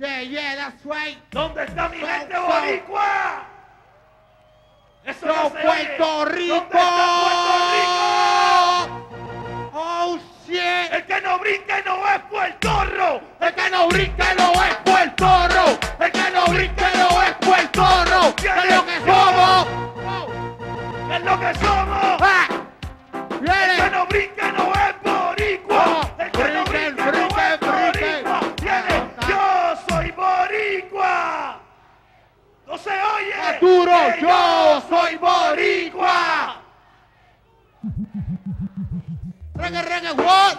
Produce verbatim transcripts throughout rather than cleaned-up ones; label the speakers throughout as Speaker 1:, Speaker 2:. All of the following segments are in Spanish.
Speaker 1: Yeah, yeah, that's right.
Speaker 2: ¿Dónde está mi
Speaker 1: So,
Speaker 2: gente
Speaker 1: so.
Speaker 2: boricua? Eso
Speaker 1: Yo,
Speaker 2: no se
Speaker 1: Puerto
Speaker 2: oye.
Speaker 1: Rico.
Speaker 2: ¿Dónde está Puerto Rico?
Speaker 1: Oh, shit.
Speaker 2: El que no brinque no es puertorro.
Speaker 1: El que no brinque no es puertorro. El que no brinque no es puertorro. ¿Qué es lo que somos?
Speaker 2: ¿Qué es lo que somos?
Speaker 1: Ah,
Speaker 2: El
Speaker 1: viene.
Speaker 2: que no brinque no es boricua. El que no
Speaker 1: Brinquen,
Speaker 2: brinque no es
Speaker 1: brinquen, brinquen.
Speaker 2: boricua. Viene, yo soy boricua. No se oye.
Speaker 1: Arturo,
Speaker 2: Que
Speaker 1: yo soy boricua. Reggae, reggae, what?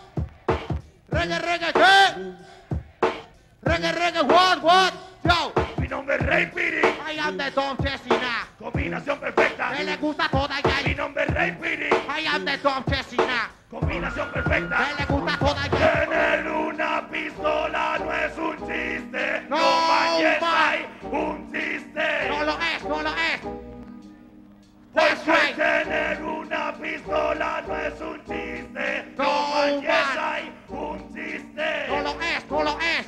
Speaker 1: Reggae, reggae, ¿qué? Reggae, reggae, what, what? Yo,
Speaker 2: Mi nombre es Rey Piri.
Speaker 1: I am the Don Chesina.
Speaker 2: Combinación perfecta.
Speaker 1: Que le gusta toda
Speaker 2: Mi
Speaker 1: ya.
Speaker 2: nombre es Rey Piri.
Speaker 1: I am the Don Chesina.
Speaker 2: Combinación perfecta.
Speaker 1: Que le gusta toda ya.
Speaker 2: Tener una pistola no es un chiste.
Speaker 1: No,
Speaker 2: No manches,
Speaker 1: man.
Speaker 2: hay un chiste.
Speaker 1: No lo es, no lo es.
Speaker 2: Porque
Speaker 1: That's right.
Speaker 2: tener una pistola no es un chiste. No,
Speaker 1: No,
Speaker 2: manches,
Speaker 1: man.
Speaker 2: hay un chiste.
Speaker 1: No lo es, no lo es.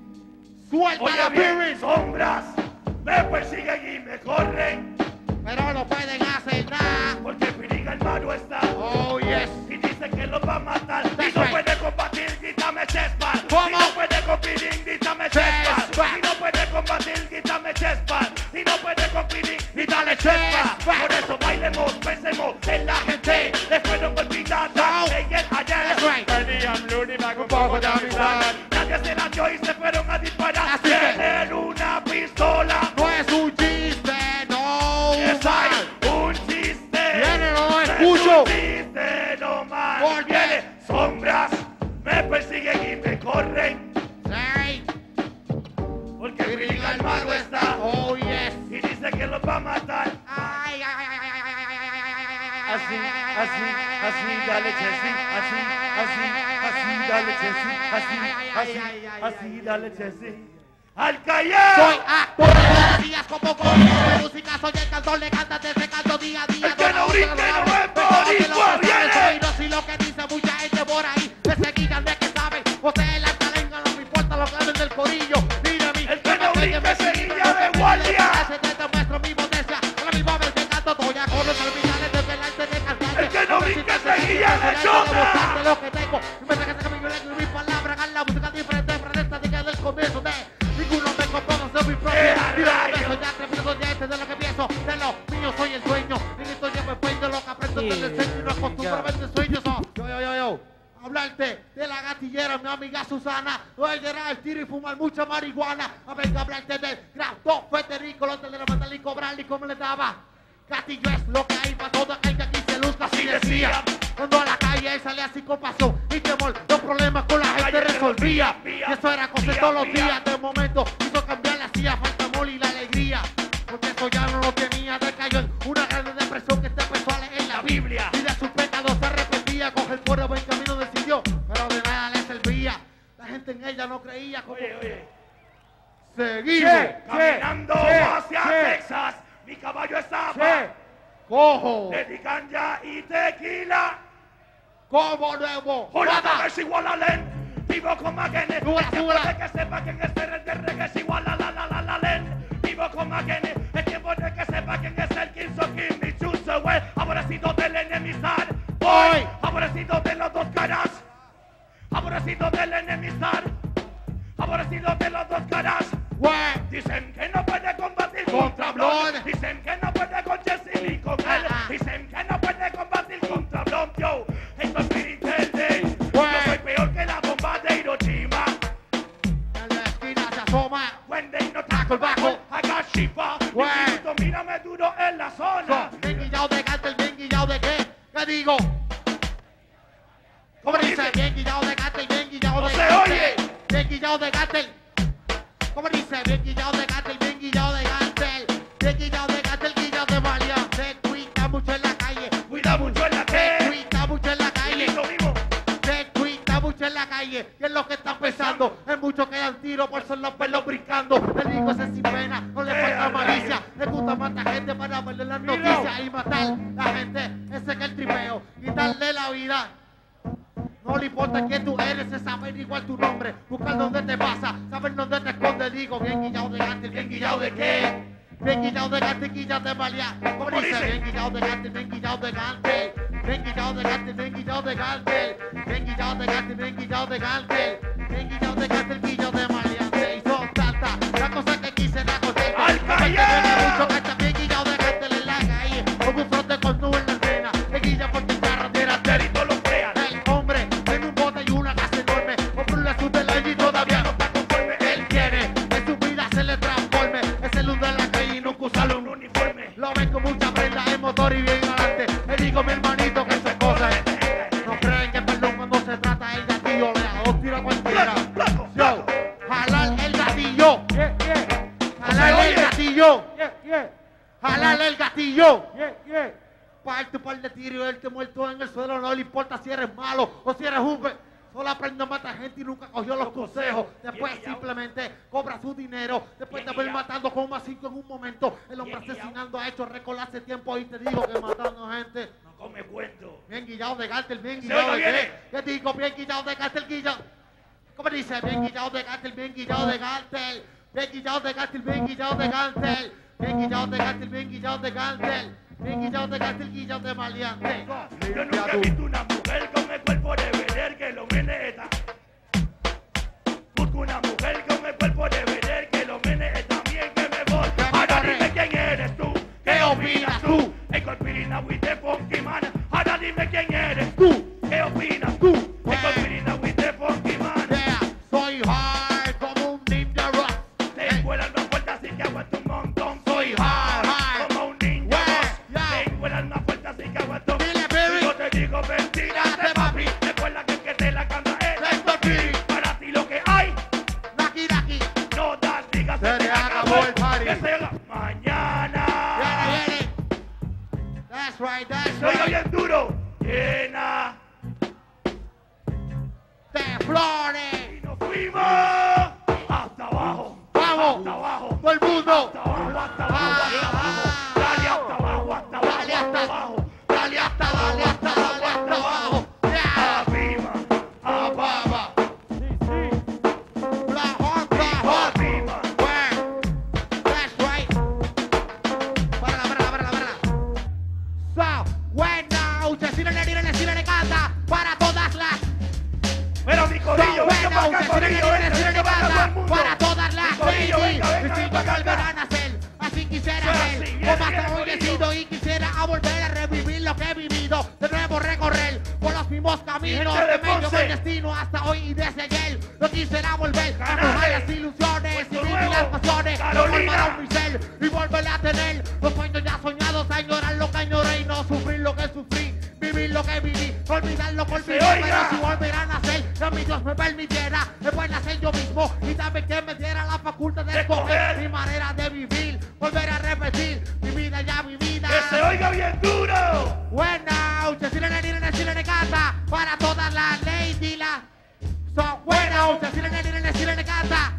Speaker 1: Suelta
Speaker 2: Oye
Speaker 1: la
Speaker 2: bien,
Speaker 1: Piris.
Speaker 2: sombras me persiguen y me corren.
Speaker 1: Pero no pueden hacer nada.
Speaker 2: Porque Piriga el malo está.
Speaker 1: Oh, yes.
Speaker 2: Y dice que lo va a matar.
Speaker 1: That's
Speaker 2: Y no
Speaker 1: right.
Speaker 2: puede combatir, grítame Chespal.
Speaker 1: ¿Cómo?
Speaker 2: Y no puede combatir, grítame Chespal.
Speaker 1: Chespal.
Speaker 2: Y no puede combatir, grítame Chespal. Y no puede combatir, grítale
Speaker 1: Chespal.
Speaker 2: Chespal. Por eso bailemos, pensemos en la gente. Le fueron olvidada
Speaker 1: No.
Speaker 2: en el ayer.
Speaker 1: That's right.
Speaker 2: Tenían Looney con un poco de amistad. Nadie se la dio y se fueron a disparar.
Speaker 1: Así que-
Speaker 2: Tener una pistola.
Speaker 1: No es un chiste, no.
Speaker 2: Es
Speaker 1: man.
Speaker 2: hay un chiste.
Speaker 1: Viene, no
Speaker 2: Es
Speaker 1: escucho.
Speaker 2: un chiste, no más.
Speaker 1: ¿Por qué?
Speaker 2: Viene, sombras me persiguen y me corren.
Speaker 1: Sí.
Speaker 2: Porque Piriga el malo está.
Speaker 1: Oh, yes.
Speaker 2: Y dice que los va a matar.
Speaker 1: Ay, ay, ay, ay, ay, ay, ay, ay, ay, ay, ay, ay,
Speaker 2: Así,
Speaker 1: ay, ay,
Speaker 2: así,
Speaker 1: ay,
Speaker 2: así,
Speaker 1: ay,
Speaker 2: dale,
Speaker 1: ay,
Speaker 2: Chessy,
Speaker 1: ay,
Speaker 2: así,
Speaker 1: ay,
Speaker 2: así,
Speaker 1: ay,
Speaker 2: así,
Speaker 1: ay,
Speaker 2: dale,
Speaker 1: ay,
Speaker 2: Chessy,
Speaker 1: ay,
Speaker 2: así,
Speaker 1: ay, ay,
Speaker 2: así,
Speaker 1: ay, ay,
Speaker 2: así,
Speaker 1: ay,
Speaker 2: dale,
Speaker 1: ay.
Speaker 2: Chessy. ¡Al callar!
Speaker 1: Soy actor de todos los días como con de música, soy el cantor, le cantas de ese canto día a día.
Speaker 2: El que no brinque no es boricua, viene.
Speaker 1: No si lo que dice mucha gente por ahí, que se guían de que saben, ustedes la calenga, no me importa lo que hablen del corillo. Mira a mí,
Speaker 2: El que no brinque se guía de guardia.
Speaker 1: Te demuestro mi potencia, a la misma vez que canto, estoy a con los terminales de delante de cantante.
Speaker 2: El que no brinque se guía de chota.
Speaker 1: Demostrarte lo que tengo, me dejes que mi lengua y mi palabra, hagan la música diferente, frente desde el comienzo de ninguno me compongo, soy mi propio.
Speaker 2: ¡Eh,
Speaker 1: Y de lo que
Speaker 2: rayo!
Speaker 1: pienso ya atrevido de este, de lo que pienso, de lo mío soy el dueño. Y esto ya me fue de lo que aprendo, te lo enseño y no acostumbro a verte sueños. Oh, yo, yo, yo, yo. Hablarte de la gatillera, mi amiga Susana. Voy a llegar al tiro y fumar mucha marihuana. A ver, que hablarte del Grafto, Federico, los de la mandar y cobrar y cómo le daba. Gatillo es lo que hay para todo aquel que aquí se luzca, así decía. Cuando a la calle él salía sin compasión y temor, los problemas con la gente resolvía. Y eso era cosa de todos los días. De momento hizo cambiar la silla, falta amor y la alegría. Porque eso ya no lo tenía, decayó en una gran depresión que este empezó a leer la Biblia. Y de sus pecados se arrepentía, coge el cuerpo buen camino decidió, pero de nada le servía. La gente en ella no creía como...
Speaker 2: Oye, oye.
Speaker 1: Seguimos.
Speaker 2: Caminando
Speaker 1: che,
Speaker 2: hacia
Speaker 1: che.
Speaker 2: Texas, mi caballo estaba
Speaker 1: Che, cojo,
Speaker 2: de ganja y tequila.
Speaker 1: como nuevo.
Speaker 2: Hola,
Speaker 1: Guapa.
Speaker 2: es igual a Len. Vivo con Magene.
Speaker 1: Súbela,
Speaker 2: Es tiempo
Speaker 1: súbela.
Speaker 2: de que sepa que en este red de reggae es igual a la la la la Len. Vivo con Magene. Es tiempo de que sepa quién es el King So King y Chuso, güey. Aborrecido del enemistad. Hoy, aborrecido de los dos caras. Aborrecido del enemistad. Aborrecido de los dos caras.
Speaker 1: Güey.
Speaker 2: Dicen que no puede combatir
Speaker 1: Contra
Speaker 2: contra Blon.
Speaker 1: Blon.
Speaker 2: Dicen que no puede con Jesse ni con él.
Speaker 1: Ah.
Speaker 2: Dicen que no puede combatir contra Blon. Yo, esto es Spirit Day. Yo
Speaker 1: Güey.
Speaker 2: soy peor que la bomba de Hiroshima.
Speaker 1: En la esquina se asoma.
Speaker 2: When they no tackle bajo, I got Shifa.
Speaker 1: Güey.
Speaker 2: Mi minuto, mírame duro en la zona.
Speaker 1: So, bien guillado de cartel, bien guillado de qué. ¿Qué digo? ¿Cómo dice? Bien guillado de cartel, bien guillado
Speaker 2: No
Speaker 1: de
Speaker 2: se
Speaker 1: cartel.
Speaker 2: oye.
Speaker 1: Bien guillado de cartel. ¿Cómo dice? Bien guillado de cartel, bien guillado de cartel. Bien guillado de cartel, guillado de maleante. Cuida mucho en la calle.
Speaker 2: Cuida mucho en la que.
Speaker 1: Cuida mucho en la calle.
Speaker 2: Lo mismo.
Speaker 1: Se cuida mucho en la calle. ¿Qué es lo que están pensando? Es mucho que dan tiro por ser los pelos brincando. El hijo ese sin pena, no le falta malicia. Le gusta matar gente para verle las noticias y matar la gente. Ese que es el tripeo. Quitarle la vida. No le importa quién tú eres, es saber igual tu nombre, buscar dónde te pasa, saber dónde te esconde. Digo, bien guillado de antes, bien guillado de qué. Bien guillado de gante, guillado de balear. ¿Cómo dice? Bien guillado de gante, bien guillado de gante. Bien guillado de gante, bien guillado de gante. Bien guillado de gante, bien guillado de gante. Bien guillado de gante, el guillado de maleante. Y son tantas las cosas que quise negociar.
Speaker 2: ¡Al calle!
Speaker 1: Mucho gante, bien guillado de gante, le laga ahí. Con un fronte con nube en la esquina. El guilla porque el carro tira
Speaker 2: Terito lo crean.
Speaker 1: el hombre tiene un bote y una casa enorme. Compró un azul del año y todavía no está conforme. Él quiere que su vida se le transforme. Es el luz de la calle y nunca usa
Speaker 2: Sale
Speaker 1: luz.
Speaker 2: un uniforme.
Speaker 1: Lo ven con mucha prenda en motor y bien adelante. Le digo mi hermanito que se cosa. No creen que perdón cuando se trata el gatillo. Le da dos tiros a cualquiera.
Speaker 2: Flaco, flaco,
Speaker 1: Yo, jalar el gatillo.
Speaker 3: Yeah, yeah,
Speaker 1: Jalar el gatillo.
Speaker 3: yeah, yeah,
Speaker 1: Jalar el gatillo.
Speaker 3: yeah, yeah.
Speaker 1: Parte un par de tiros y él te muerto en el suelo. No le importa si eres malo o si eres un... Solo aprende a matar gente y nunca cogió los consejos. Después simplemente cobra su dinero. Después de haber matado como a cinco en un momento. El hombre asesinando ha hecho récord hace tiempo. Y te digo que matando gente.
Speaker 2: No come cuento.
Speaker 1: Bien guillado de Gartel, bien
Speaker 2: Se
Speaker 1: guillado
Speaker 2: oiga,
Speaker 1: de
Speaker 2: viene.
Speaker 1: qué. Yo digo bien guillado de Gartel, guillado. ¿Cómo dice? Bien guillado de Gartel, bien guillado de Gartel. Bien guillado de Gartel, bien guillado de Gartel. Bien guillado de Gartel, bien guillado de Gartel. Bien guillado de Gartel, guillado de maleante.
Speaker 2: Yo nunca he visto una mujer con el cuerpo de Vedder que lo meneta. Busco una mujer con el cuerpo de Vedder que lo menee también que me voy. Ahora dime quién eres tú, qué opinas tú. El Corpirina with the funky man. Ahora dime quién eres tú, qué opinas tú. El Corpirina with the funky man.
Speaker 1: Yeah, soy hard como un ninja rock.
Speaker 2: Te vuelan más fuerte así que aguanto un montón.
Speaker 1: Soy hard, hard.
Speaker 2: Como un ninja
Speaker 1: Yeah,
Speaker 2: rock.
Speaker 1: yeah.
Speaker 2: Te vuelan más fuerte así que aguanto.
Speaker 1: Dile, baby.
Speaker 2: Yo te digo mentírate, papi. Recuerda que el que te la canta es
Speaker 1: Let's go, baby.
Speaker 2: para ti lo que hay.
Speaker 1: Naki, naki.
Speaker 2: No das, digas,
Speaker 1: Se le acabó el party.
Speaker 2: Que se haga mañana.
Speaker 1: Viene, viene. That's right, that's
Speaker 2: Se oiga
Speaker 1: right.
Speaker 2: bien duro. Llena.
Speaker 1: De flores.
Speaker 2: Y nos fuimos hasta abajo.
Speaker 1: Vamos.
Speaker 2: Hasta abajo.
Speaker 1: Todo el mundo.
Speaker 2: Hasta abajo, hasta abajo, hasta abajo. Dale hasta abajo, hasta abajo,
Speaker 1: Dale hasta
Speaker 2: hasta abajo.
Speaker 1: Dale hasta, dale hasta, dale hasta abajo. Yeah.
Speaker 2: Arriba, abajo.
Speaker 3: Sí, sí.
Speaker 1: Black Hawk, Black Hawk.
Speaker 2: Arriba.
Speaker 1: Where? That's right. Para, para, para, para. So, buena noche, si no le dieron, si no le canta, para todas las.
Speaker 2: Pero mi
Speaker 1: So,
Speaker 2: corillo, venga
Speaker 1: buena
Speaker 2: para
Speaker 1: noche,
Speaker 2: acá,
Speaker 1: si no le
Speaker 2: corillo,
Speaker 1: dieron,
Speaker 2: venga,
Speaker 1: si no le
Speaker 2: venga para acá todo el
Speaker 1: canta,
Speaker 2: mundo.
Speaker 1: para todas las
Speaker 2: Corillo,
Speaker 1: ladies.
Speaker 2: venga, venga,
Speaker 1: Mis
Speaker 2: venga
Speaker 1: hijos
Speaker 2: para acá.
Speaker 1: volverán a ser, así quisiera
Speaker 2: Sea
Speaker 1: ser.
Speaker 2: así,
Speaker 1: Como
Speaker 2: bien,
Speaker 1: hasta
Speaker 2: bien,
Speaker 1: hoy
Speaker 2: corillo.
Speaker 1: decido y quisiera a volver a revivir lo que he vivido. De nuevo recorrer por los mismos caminos
Speaker 2: Gente de
Speaker 1: que me llevó
Speaker 2: Ponce.
Speaker 1: el destino hasta hoy y desde ayer. Lo quisiera volver a
Speaker 2: Ganaste.
Speaker 1: robar las ilusiones y
Speaker 2: Puerto
Speaker 1: vivir
Speaker 2: Nuevo.
Speaker 1: las pasiones.
Speaker 2: Carolina.
Speaker 1: Transformar mi ser y volver a tener los sueños ya soñados, añorar lo que añoré y no sufrir lo que sufrí. Vivir lo que viví, olvidar lo que olvidé,
Speaker 2: oiga.
Speaker 1: pero si volviera a nacer, que mi Dios me permitiera, me puede nacer yo mismo y también que me diera la facultad de
Speaker 2: De
Speaker 1: escoger
Speaker 2: escoger.
Speaker 1: mi manera de vivir, volver a repetir mi vida ya vivida.
Speaker 2: Que se oiga bien duro.
Speaker 1: Buena noche, si le le si le canta, para todas las ladies, la son buena noche, si le le si le canta.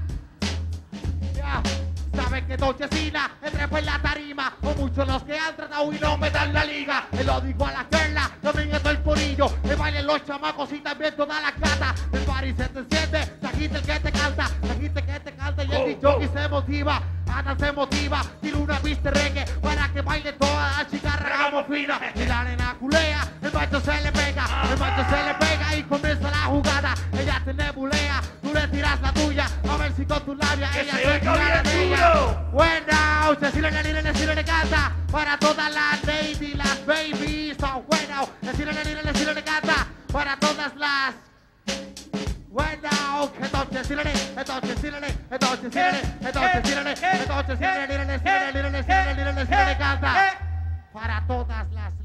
Speaker 1: Ya, saben que Nochecina entre por la tarima, o muchos los que han tratado y no me dan la liga. Él lo dijo a la perla, también es el corillo, que bailen los chamacos y también todas las gatas. El party se te enciende, se agita el que te canta, se agita el que te canta y el
Speaker 2: Oh,
Speaker 1: dicho
Speaker 2: oh.
Speaker 1: que se motiva. Ana se motiva, tiene una pista reggae para que baile todas las chicas ramos fina. Y la nena culea, el macho se le pega, el macho se le pega y comienza la jugada. Ella te nebulea, tú le tiras la tuya, a ver si con tu labia
Speaker 2: Que
Speaker 1: ella
Speaker 2: se
Speaker 1: se
Speaker 2: oiga
Speaker 1: tira de
Speaker 2: bien
Speaker 1: ella.
Speaker 2: duro.
Speaker 1: Buena noche, si le le si le canta, para todas las ladies, las babies. Son buena, si le le si le canta, para todas las. Buena, entonces si le entonces si le entonces si le entonces si le entonces si le le le le le le le le le canta para todas las